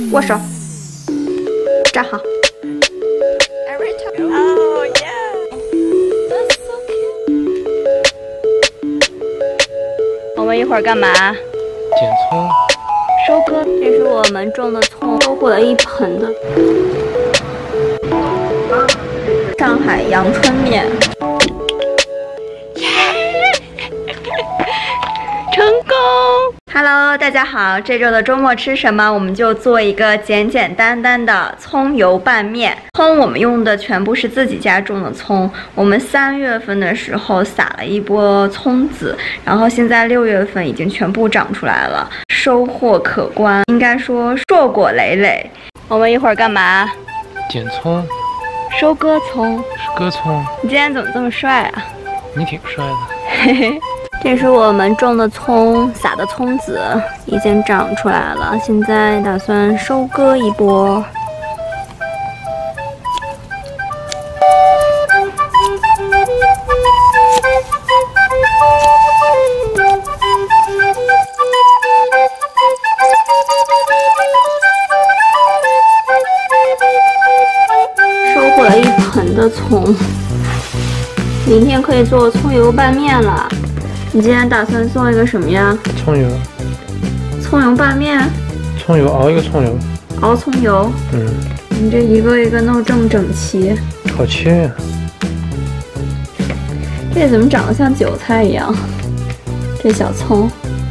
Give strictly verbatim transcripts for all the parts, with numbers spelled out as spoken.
握手，站好。 Oh yeah, that's so cute. 我们一会儿干嘛？ 剪葱。 收割。这是我们种的葱，收获了一盆的。上海阳春面。成功 ！Hello， 大家好，这周的周末吃什么？我们就做一个简简单单的葱油拌面。葱我们用的全部是自己家种的葱，我们三月份的时候撒了一波葱籽，然后现在六月份已经全部长出来了，收获可观，应该说硕果累累。我们一会儿干嘛？ 剪葱。 收割葱。 割葱。 你今天怎么这么帅啊？ 你挺帅的。 嘿嘿。这是我们种的葱，撒的葱籽已经长出来了，现在打算收割一波。收获了一盆的葱，明天可以做葱油拌面了。你今天打算做一个什么呀？ 葱油。 葱油拌面。 葱油熬一个葱油。 熬葱油。嗯。你这一个一个弄这么整齐。 好切呀。 这怎么长得像韭菜一样？这小葱。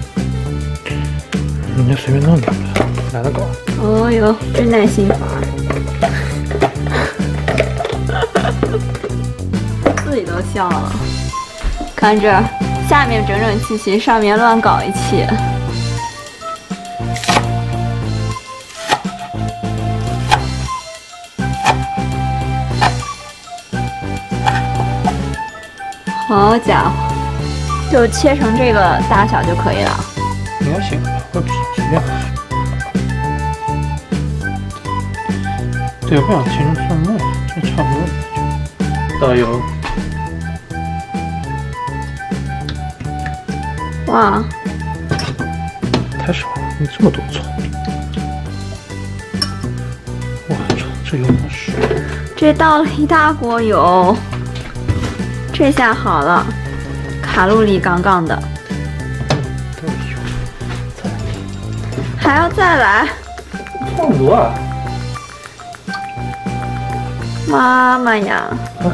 你就随便弄点，懒得搞。 哦哟，真耐心。自己都笑了。看这。下面整整齐齐，上面乱搞一气。好家伙，就切成这个大小就可以了。 应该行，会随便。对，我不想切成蒜末，这差不多了。倒油。 哇， 太少了！你这么多葱，我操，这油好水！ 这倒了一大锅油，这下好了，卡路里杠杠的。 多油，再来， 还要再来？ 差不多啊！ 妈妈呀！啊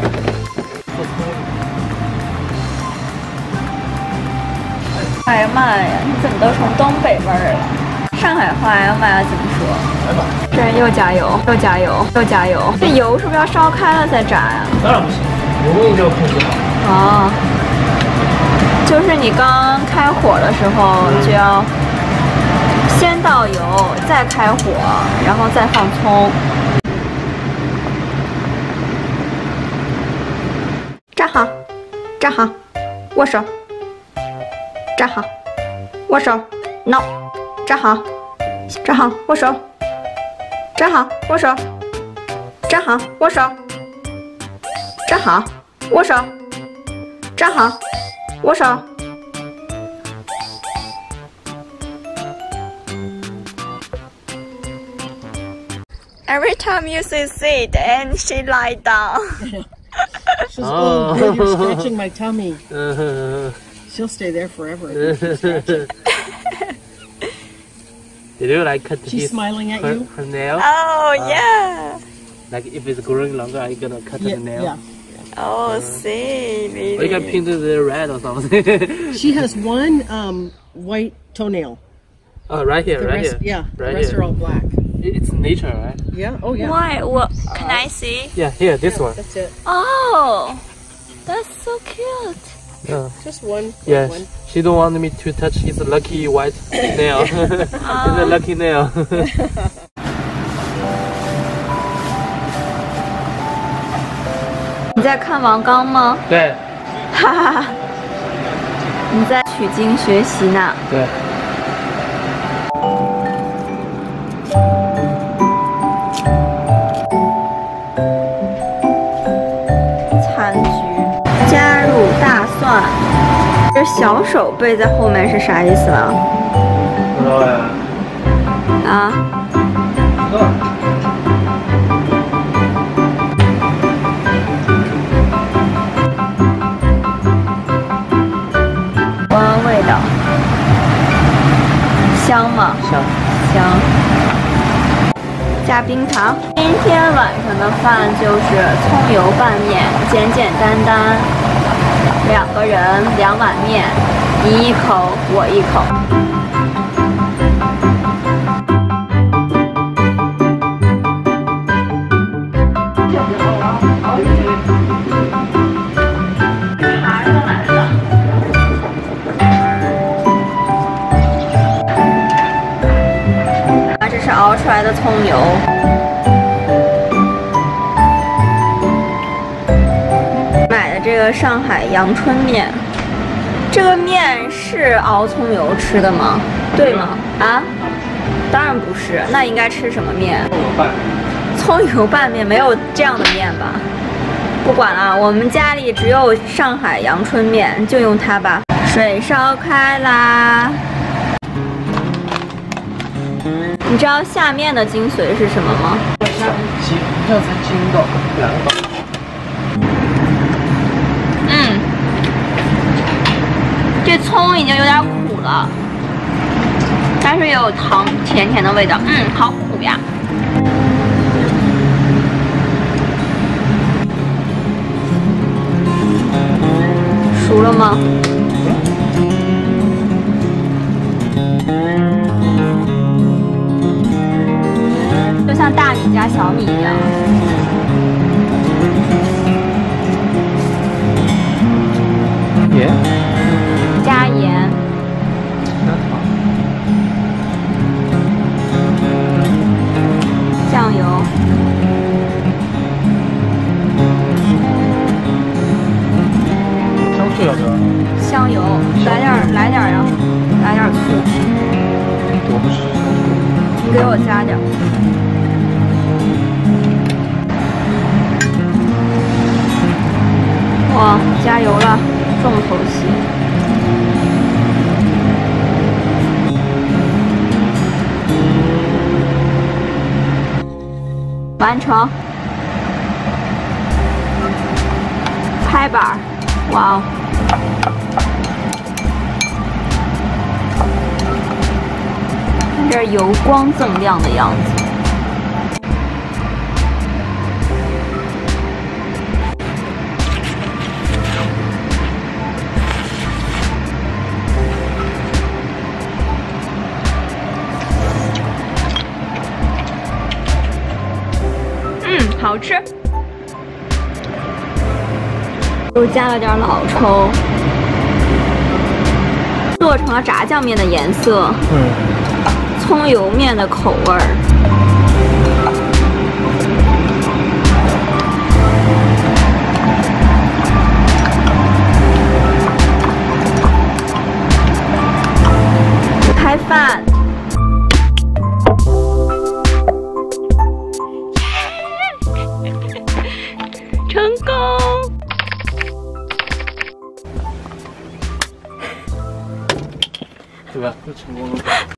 哎呀妈呀！你怎么都成东北味儿了？上海话呀妈呀怎么说？这又加油，又加油，又加油！这油是不是要烧开了再炸呀？ 当然不行，油一定要控制好。 哦，就是你刚开火的时候就要先倒油，再开火，然后再放葱。站好，站好，握手。站好，握手 ，no， 站好，站好，握手，站好，握手，站好，握手，站好，握手，站好，握手。Every time you say sit and she lie down. She's oh, good, you're scratching my tummy. She'll stay there forever. Did you like cut She's his, smiling at her, you? her nail? Oh, uh, yeah. Like if it's growing longer, are you gonna cut yeah, the nail? Yeah. Oh, uh, see, really. Or you can paint the red or something. She has one um, white toenail. Oh, right here, the right rest, here. Yeah, right the rest here. are all black. It's nature, right? Yeah, oh yeah. Why? What? Can uh, I see? Yeah, here, this yeah, one. That's it. Oh, that's so cute. Yeah. Just one. Yes. One. She don't want me to touch his lucky white nail. It's a lucky nail. 你在看王刚吗？ 对。 哈哈哈。你在取经学习呢？ 对。 残局，加入大蒜。这小手背在后面是啥意思啊？ 不知道呀。 啊？ 道。 闻闻味道，香吗？ 香。 香。加冰糖。今天晚上的饭就是葱油拌面，简简单单，两个人两碗面，你一口我一口。爬上来了。啊，这是熬出来的葱油。买的这个上海阳春面，这个面是熬葱油吃的吗？对吗？啊？当然不是，那应该吃什么面？ 葱油拌。 葱油拌面没有这样的面吧？不管了，我们家里只有上海阳春面，就用它吧。水烧开啦！你知道下面的精髓是什么吗？ 金，这是金的，两个。 嗯，这葱已经有点苦了，但是也有糖甜甜的味道。嗯，好苦呀！熟了吗？就像大米加小米一样。 盐。 加盐。酱油。 香醋要不要？ 香油，来点儿，来点儿呀，来点儿醋。 我不吃香醋。 你给我加点儿。哇，加油了，重头戏。完成。拍板儿，哇哦！看这油光锃亮的样子。嗯，好吃。又加了点老抽，做成了炸酱面的颜色。 嗯。 葱油面的口味儿。开饭。成功。 对吧？就成功了。